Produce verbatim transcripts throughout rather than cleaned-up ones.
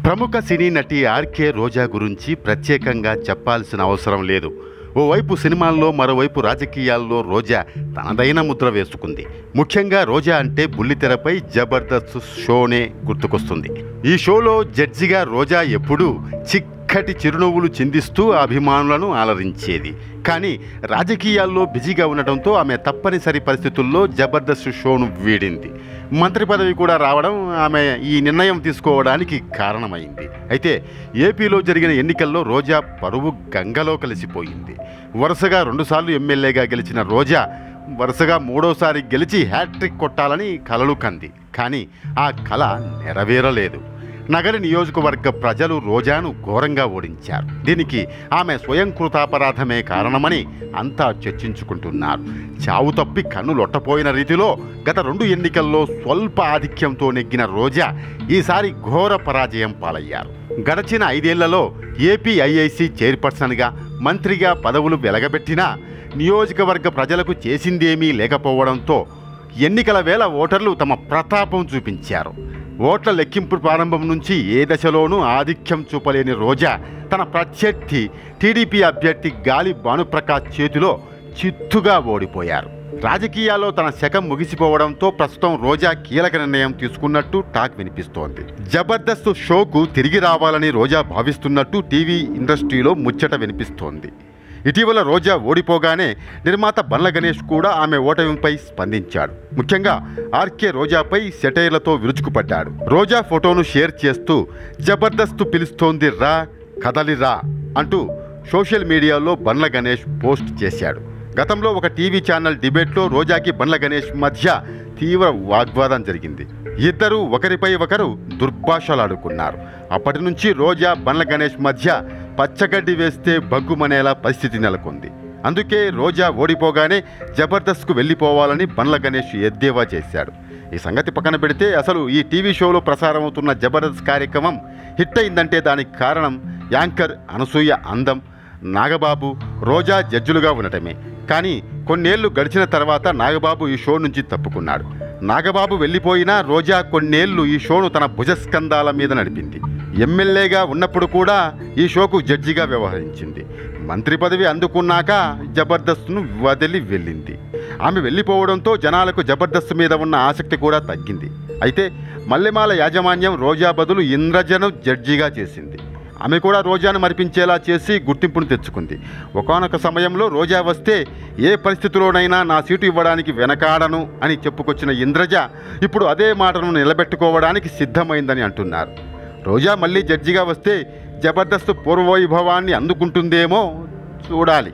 ప్రముఖ సినీ నటి ఆర్కే రోజా గురించి ప్రత్యేకంగా చెప్పాల్సిన అవసరం లేదు. ఓవైపు సినిమాల్లో, మరోవైపు రాజకీయాల్లో రోజా తనదైన ముద్ర వేసుకుంది. ముఖ్యంగా రోజా అంటే బుల్లితెరపై జబర్దస్త్ షోనే గుర్తుకొస్తుంది. ఈ షోలో జడ్జిగా రోజా ఎప్పుడూ చిక్కటి చిరునవ్వులు చిందిస్తూ అభిమానులను అలరించేది. కానీ రాజకీయాల్లో బిజీగా ఉండటంతో ఆమె తప్పనిసరి పరిస్థితుల్లో జబర్దస్త్ షోను వీడింది. మంత్రి పదవి కూడా రావడం ఆమె ఈ నిర్ణయం తీసుకోవడానికి కారణమైంది. అయితే ఏపీలో జరిగిన ఎన్నికల్లో రోజా పరువు గంగలో కలిసిపోయింది. వరుసగా రెండుసార్లు ఎమ్మెల్యేగా గెలిచిన రోజా వరుసగా మూడోసారి గెలిచి హ్యాట్రిక్ కొట్టాలని కలలు కంది. కానీ ఆ కల నెరవేరలేదు. నగర నియోజకవర్గ ప్రజలు రోజాను ఘోరంగా ఓడించారు. దీనికి ఆమె స్వయం కృతాపరాధమే కారణమని అంతా చర్చించుకుంటున్నారు. చావు తప్పి కన్ను లొట్టపోయిన రీతిలో గత రెండు ఎన్నికల్లో స్వల్ప ఆధిక్యంతో నెగ్గిన రోజా ఈసారి ఘోర పరాజయం పాలయ్యారు. గడచిన ఐదేళ్లలో ఏపీ ఐఐసి చైర్పర్సన్గా, మంత్రిగా పదవులు వెలగబెట్టినా నియోజకవర్గ ప్రజలకు చేసిందేమీ లేకపోవడంతో ఎన్నికల వేళ ఓటర్లు తమ ప్రతాపం చూపించారు. ఓట్ల లెక్కింపు ప్రారంభం నుంచి ఏ దశలోనూ ఆధిక్యం చూపలేని రోజా తన ప్రత్యర్థి టీడీపీ అభ్యర్థి గాలి భానుప్రకాష్ చేతిలో చిత్తుగా ఓడిపోయారు. రాజకీయాల్లో తన శకం ముగిసిపోవడంతో ప్రస్తుతం రోజా కీలక నిర్ణయం తీసుకున్నట్టు టాక్ వినిపిస్తోంది. జబర్దస్త్ షోకు తిరిగి రావాలని రోజా భావిస్తున్నట్టు టీవీ ఇండస్ట్రీలో ముచ్చట వినిపిస్తోంది. ఇటీవల రోజా ఓడిపోగానే నిర్మాత బండ్ల గణేష్ కూడా ఆమె ఓటమిపై స్పందించాడు. ముఖ్యంగా ఆర్కే రోజాపై సెటైర్లతో విరుచుకుపడ్డాడు. రోజా ఫోటోను షేర్ చేస్తూ జబర్దస్త్ పిలుస్తోంది రా, కదలి రా అంటూ సోషల్ మీడియాలో బండ్ల గణేష్ పోస్ట్ చేశాడు. గతంలో ఒక టీవీ ఛానల్ డిబేట్లో రోజాకి బండ్ల గణేష్ మధ్య తీవ్ర వాగ్వాదం జరిగింది. ఇద్దరు ఒకరిపై ఒకరు దుర్భాషలాడుకున్నారు. అప్పటి నుంచి రోజా బండ్ల గణేష్ మధ్య పచ్చగడ్డి వేస్తే బగ్గుమనేలా పరిస్థితి నెలకొంది. అందుకే రోజా ఓడిపోగానే జబర్దస్త్కు వెళ్ళిపోవాలని బండ్ల గణేష్ ఎద్దేవా చేశాడు. ఈ సంగతి పక్కన పెడితే అసలు ఈ టీవీ షోలో ప్రసారం అవుతున్న జబర్దస్త్ కార్యక్రమం హిట్ అయిందంటే దానికి కారణం యాంకర్ అనసూయ అందం, నాగబాబు, రోజా జడ్జిలుగా ఉండటమే. కానీ కొన్నేళ్లు గడిచిన తర్వాత నాగబాబు ఈ షో నుంచి తప్పుకున్నాడు. నాగబాబు వెళ్ళిపోయినా రోజా కొన్నేళ్లు ఈ షోను తన భుజస్కంధాల మీద నడిపింది. ఎమ్మెల్యేగా ఉన్నప్పుడు కూడా ఈ షోకు జడ్జిగా వ్యవహరించింది. మంత్రి పదవి అందుకున్నాక జబర్దస్త్ను వదిలి వెళ్ళింది. ఆమె వెళ్ళిపోవడంతో జనాలకు జబర్దస్త్ మీద ఉన్న ఆసక్తి కూడా తగ్గింది. అయితే మల్లెమాల యాజమాన్యం రోజా బదులు ఇంద్రజను జడ్జిగా చేసింది. ఆమె కూడా రోజాను మరిపించేలా చేసి గుర్తింపును తెచ్చుకుంది. ఒకానొక సమయంలో రోజా వస్తే ఏ పరిస్థితిలోనైనా నా సీటు ఇవ్వడానికి వెనకాడను అని చెప్పుకొచ్చిన ఇంద్రజ ఇప్పుడు అదే మాటను నిలబెట్టుకోవడానికి సిద్ధమైందని అంటున్నారు. రోజా మళ్ళీ జడ్జిగా వస్తే జబర్దస్త్ పూర్వవైభవాన్ని అందుకుంటుందేమో చూడాలి.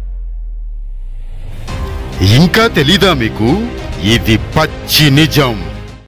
ఇంకా తెలీదా మీకు? ఇది పచ్చి నిజం.